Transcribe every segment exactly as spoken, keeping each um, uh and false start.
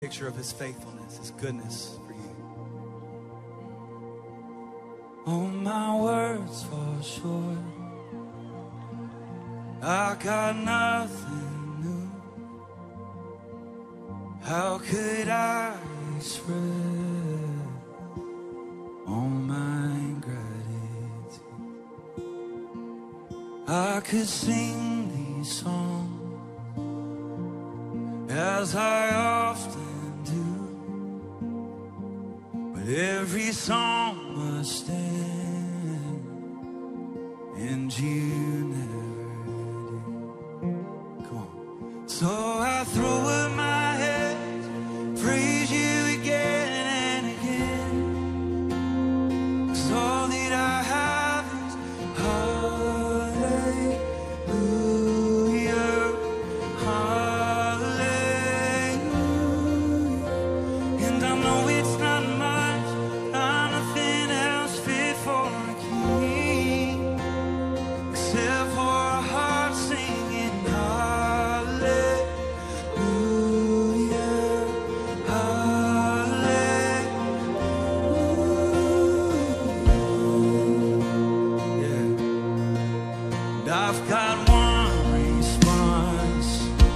Picture of his faithfulness, his goodness for you. All my words fall short. I got nothing new. How could I express all my gratitude? I could sing these songs as I often do, but every song must end, and you never do. Come on. So I throw up my head, praise you again and again, 'cause all that I have is hallelujah, hallelujah. And I know it's not much, I'm nothing else fit for a king, except for a heart singing hallelujah, hallelujah. Yeah. And I've got one response,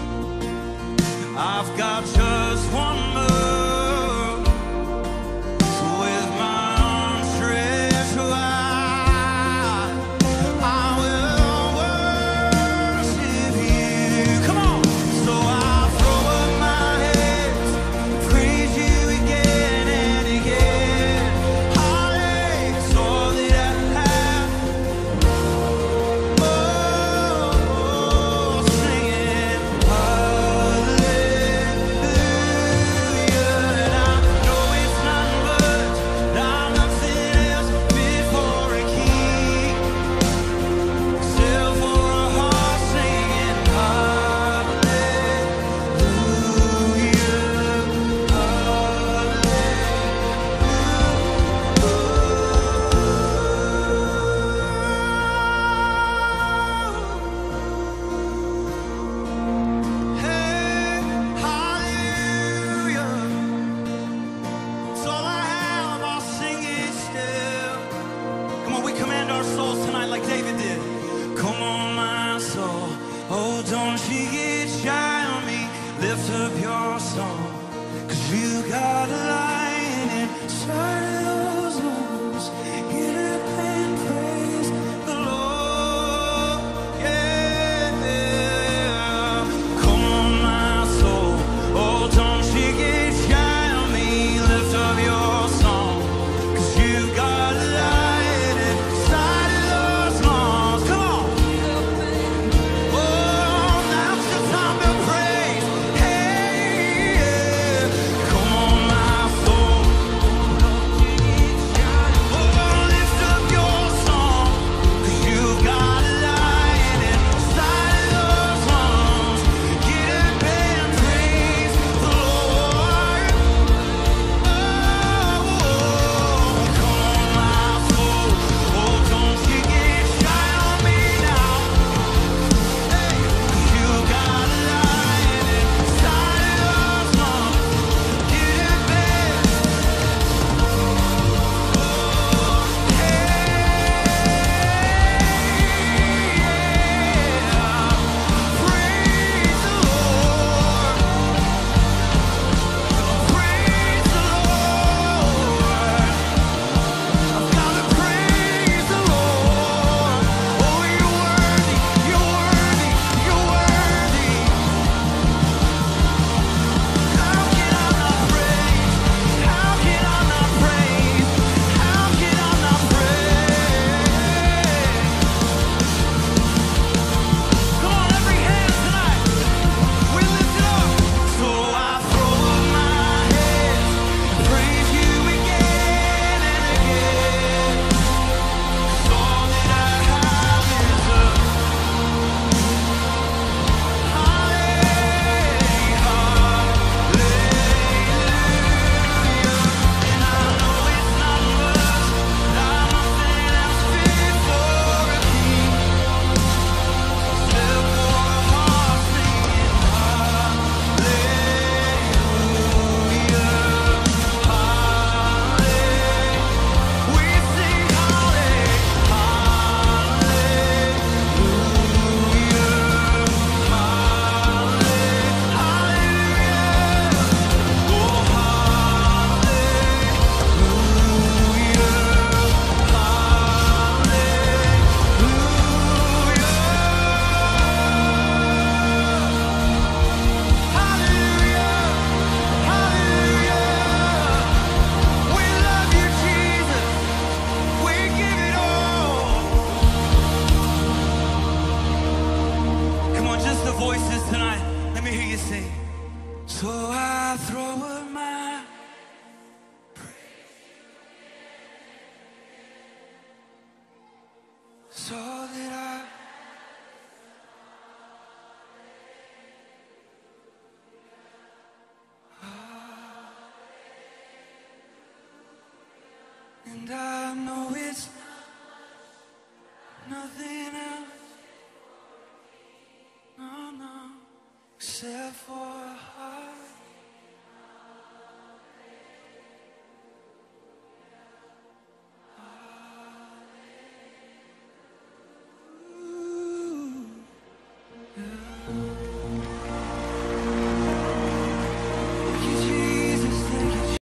I've got just one move. So with my arms stretched wide, I will worship you. Come on. So I throw up my hands, praise you again and again. Hallelujah, it's all that I have. Oh, singing hallelujah. And I know it's not much, I'm nothing else fit for a king, except for a heart singing hallelujah, hallelujah. Hey, hallelujah. It's all I have, I'll sing it still. Come on, we command our souls tonight like David did. Come on, my soul, oh, don't you get shy on me. Lift up your song, 'cause you got a lion inside of those lungs. Get up and praise the Lord, yeah. Come on, my soul, oh, don't you get shy on me. Lift up your song, 'cause you got a lion inside of those lungs. Come on. Oh, now's the time to praise. Hey, And I know it's nothing else, no, no, except for a heart.